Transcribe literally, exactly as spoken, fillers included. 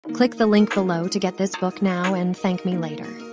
Click the link below to get this book now and thank me later.